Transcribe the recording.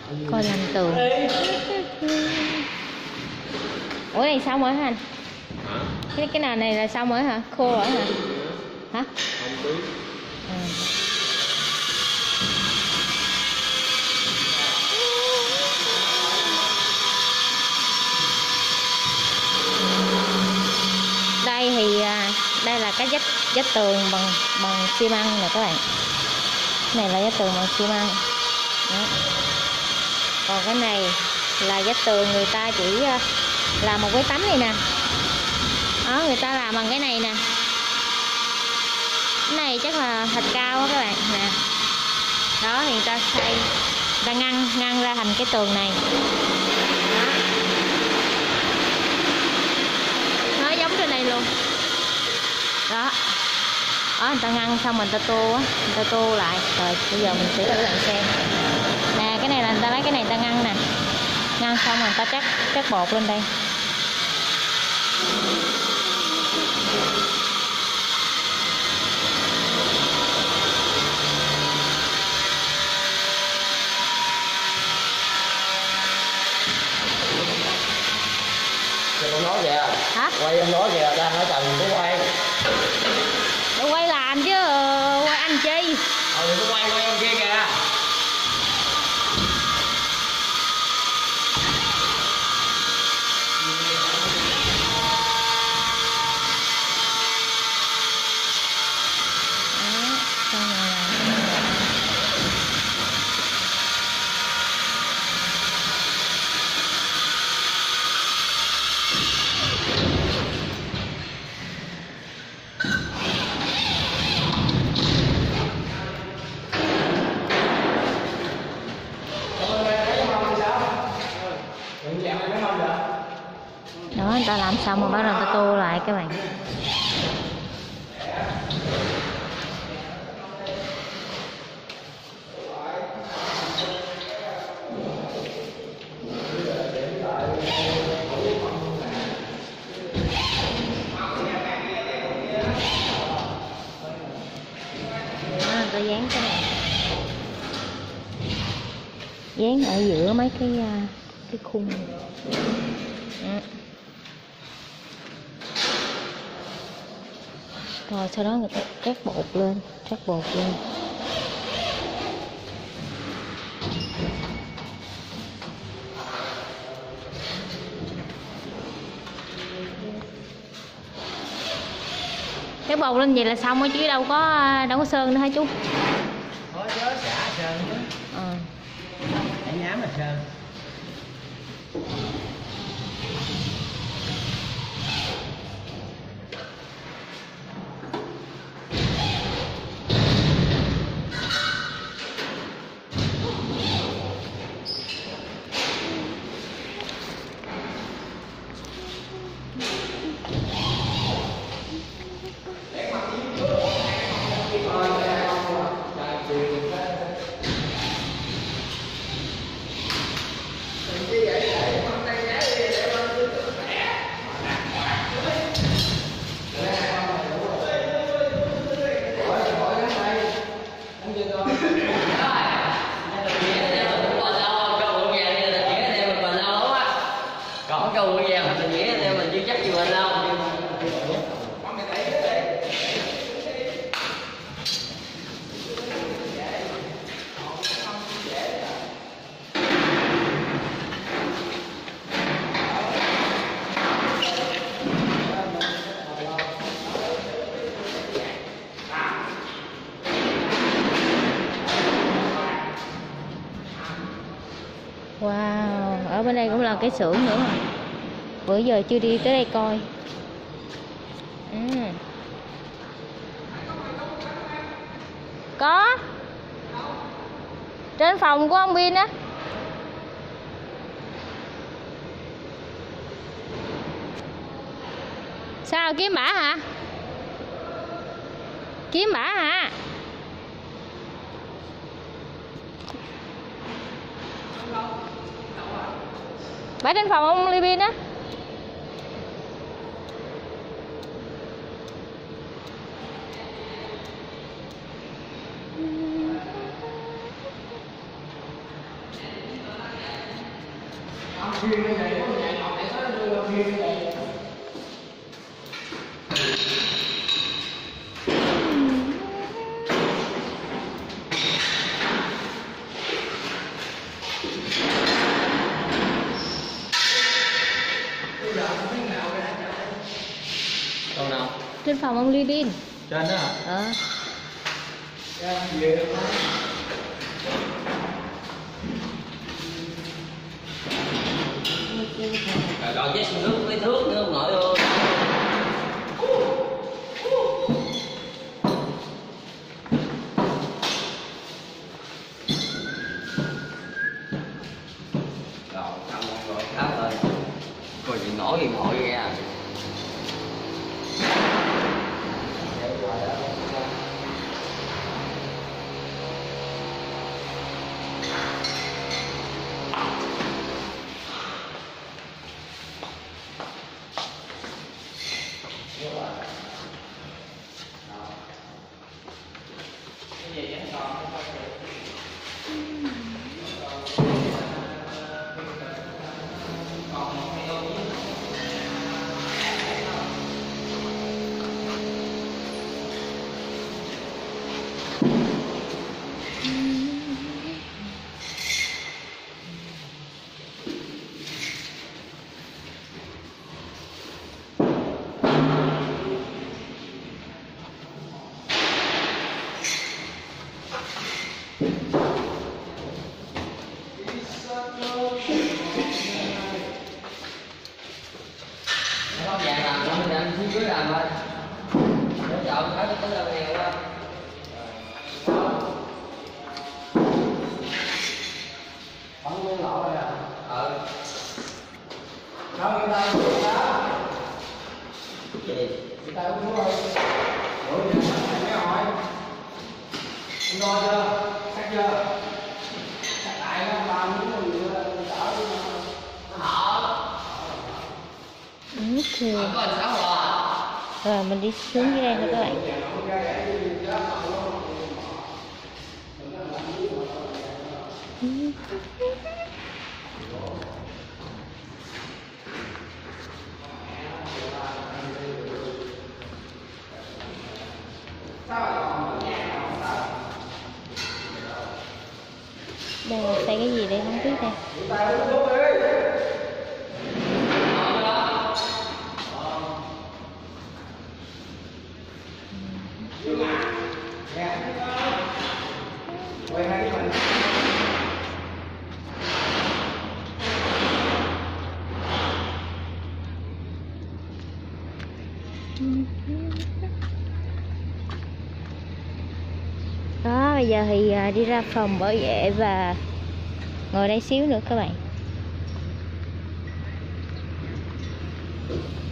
Coi làm tường. Ủa này xong rồi hả anh? Hả? Cái nào này là xong rồi hả? Khô rồi hả? Hả? Không biết. Đây thì đây là cái vách tường bằng xi măng nè các bạn. Cái này là vách tường bằng xi măng. Đó. Còn cái này là vách tường người ta chỉ làm một cái tấm này nè. Đó, người ta làm bằng cái này nè. Cái này chắc là thạch cao á các bạn nè. Đó thì người ta xây, người ta ngăn ra thành cái tường này. Đó. Nó giống trên này luôn. Đó. Đó, người ta ngăn xong mình ta tô á, người ta tô lại. Rồi bây giờ mình sẽ cho các bạn xem. Nè, cái này là người ta lấy cái này người ta ngăn nè. Ngăn xong rồi người ta chắc bột lên đây. Ông nói kìa. Hả? Quay ông nói kìa, đang ở tầng của quay. Tôi quay làm chứ, quay anh chi? Đừng có quay ông kia kìa. Đó, người ta làm xong rồi bắt đầu người ta tô lại các bạn. Đó, người ta dán cái này, dán ở giữa mấy cái khung. Rồi sau đó người ta trát bột lên. Cái bột lên vậy là xong rồi chứ đâu có sơn nữa hả chú? Có chứ, xả sơn chứ. Để nhám là sơn. Có câu người già mình nghĩ anh em mình chưa chắc gì mình đâu. Wow, ở bên đây cũng là cái xưởng nữa mà. Bữa giờ chưa đi tới đây coi. Có. Trên phòng của ông Bin á. Sao kiếm bả hả? Kiếm bả hả? Bả trên phòng ông Libin á. Còn nào? Trên phòng ông Livin. Trên đó hả? Rồi chết nước với thước nữa ông nội ơi. Rồi xong rồi khá rồi. Coi gì nổi điện thoại ra. Có vàng làm cho mình ăn phía dưới làm thôi. Để chọn cái tới đâu nghèo quá. Bắn nguyên lỗ rồi à? Đâu người ta uống đó. Gì? Người ta uống rồi. Ủa vậy hả? Mấy hỏi. Anh đo chưa? Cắt chưa? Cắt lại nó ba miếng rồi đỡ nó hở. Okay. Rồi mình đi xuống dưới đây thôi các bạn. Đây là xây cái gì đây không biết đây. Đó, bây giờ thì đi ra phòng bảo vệ và ngồi đây xíu nữa các bạn.